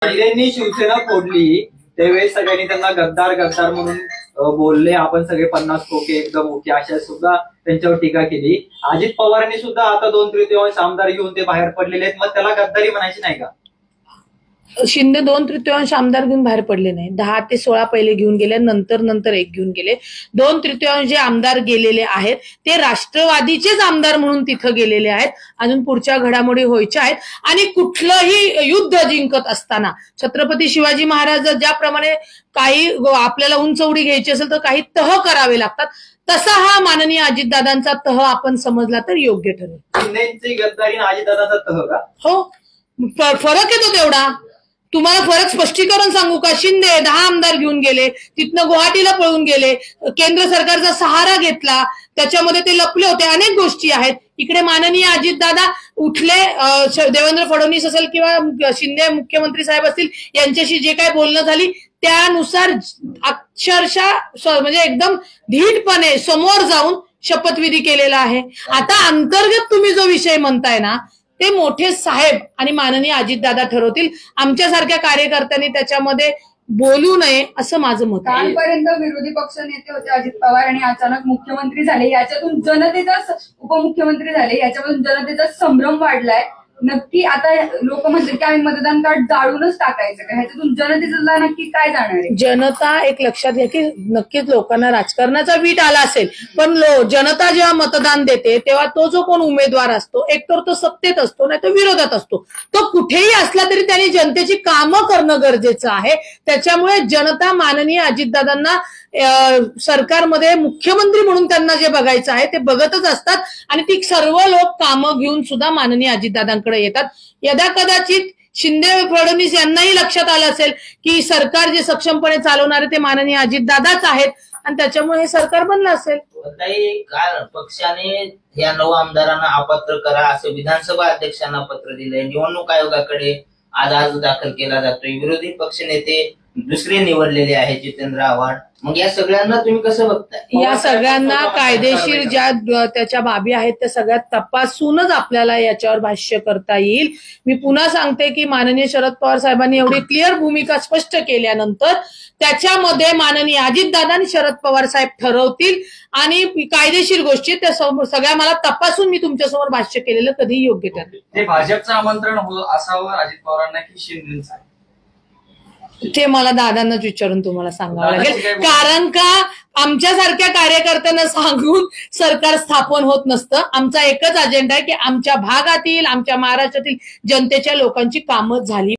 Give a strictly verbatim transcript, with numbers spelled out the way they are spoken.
शिंदेंनी शिवसेना फोडली त्यावेळेस सगळ्यांनी त्यांना गद्दार गद्दार म्हणून बोलले, आपण सगळे पन्नास खोके एकदम ओके अशा सुद्धा त्यांच्यावर टीका केली। अजित पवारांनी सुद्धा आता दोन तृतीयांश आमदार घेऊन ते बाहेर पडलेले आहेत, मग त्याला गद्दारी म्हणायची नाही का? शिंदे दोन तृतीयांश आमदार घेऊन बाहेर पडले नाही, दहा ते सोळा पहिले घेऊन गेले, नंतर नंतर एक घेऊन गेले। दोन तृतीयांश जे आमदार गेलेले आहेत ते राष्ट्रवादीचेच आमदार म्हणून तिथं गेलेले आहेत। अजून पुढच्या घडामोडी व्हायच्या आहेत आणि कुठलंही युद्ध जिंकत असताना छत्रपती शिवाजी महाराज ज्याप्रमाणे काही आपल्याला उंचवडी घ्यायची असेल तर काही तह करावे लागतात, तसा हा माननीय अजितदादांचा तह आपण समजला तर योग्य ठरेल। शिंदेची गद्दारी आणि अजितदादांचा तह का? हो, फरक येतो तेवढा। तुम्हाला फरक स्पष्टीकरण सांगू का? शिंदे दहा आमदार घेऊन गेले, तिथनं गुवाहाटीला पळून गेले, केंद्र सरकारचा सहारा घेतला, त्याच्यामध्ये ते लपले होते, अनेक गोष्टी आहेत। इकडे माननीय अजितदादा उठले, देवेंद्र फडणवीस असेल किंवा शिंदे मुख्यमंत्री साहेब असतील यांच्याशी जे काही बोलणं झाली त्यानुसार अक्षरशः म्हणजे एकदम धीटपणे समोर जाऊन शपथविधी केलेला आहे। आता अंतर्गत तुम्ही जो विषय म्हणताय ना ते मोठे साहेब आणि माननीय अजितदादा ठरवतील, आमच्यासारख्या कार्यकर्त्यांनी त्याच्यामध्ये बोलू नये असं माझं मत आहे। कालपर्यंत विरोधी पक्ष नेते होते अजित पवार आणि अचानक मुख्यमंत्री झाले, याच्यातून जनतेचा उपमुख्यमंत्री झाले, याच्यामधून जनतेचा संभ्रम वाढलाय। नक्की आता लोक म्हणतात की आम्ही मतदान कार्ड जाळूनच टाकायचं का? ह्याच्यातून जनतेचा नक्की काय जाणार आहे? जनता एक लक्षात घ्या की नक्कीच लोकांना राजकारणाचा वीट आला असेल, पण लो जनता जेव्हा मतदान देते तेव्हा तो जो कोण उमेदवार असतो एकतर तो सत्तेत असतो नाही तर विरोधात असतो, तो कुठेही असला तरी त्यांनी जनतेची कामं करणं गरजेचं आहे। त्याच्यामुळे जनता माननीय अजितदादांना सरकारमध्ये मुख्यमंत्री म्हणून त्यांना जे बघायचं आहे ते बघतच असतात आणि ती सर्व लोक कामं घेऊन सुद्धा माननीय अजितदादांकडे येतात। यदा कदाचित शिंदे फडणवीस यांनाही लक्षात आलं असेल की सरकार जे सक्षमपणे चालवणारे ते माननीय अजितदादाच आहेत आणि त्याच्यामुळे हे सरकार बनलं असेल। पक्षाने या नऊ आमदारांना अपात्र करा असं विधानसभा अध्यक्षांना पत्र दिलंय, निवडणूक आयोगाकडे आज आज दाखल केला जातोय, विरोधी पक्ष नेते दुसरे निवडलेले आहेत जितेंद्र आव्हाड, मग या सगळ्यांना तुम्ही कसं बघताय? या सगळ्यांना कायदेशीर ज्या त्याच्या बाबी आहेत त्या सगळ्यात तपासूनच आपल्याला याच्यावर भाष्य करता येईल। मी पुन्हा सांगते की माननीय शरद पवार साहेबांनी एवढी क्लिअर भूमिका स्पष्ट केल्यानंतर त्याच्यामध्ये माननीय अजितदादा आणि शरद पवार साहेब ठरवतील आणि कायदेशीर गोष्टी त्या सगळ्या मला तपासून मी तुमच्यासमोर भाष्य केलेलं कधी योग्य ठरेल। ते भाजपचं आमंत्रण असावं अजित पवारांना की शिंदेचं? ते मला दादांनाच विचारून तुम्हाला सांगावं लागेल, कारण का आमच्यासारख्या कार्यकर्त्यांना सांगून सरकार स्थापन होत नसतं। आमचा एकच अजेंडा आहे की आमच्या भागातील आमच्या महाराष्ट्रातील जनतेच्या लोकांची कामं झाली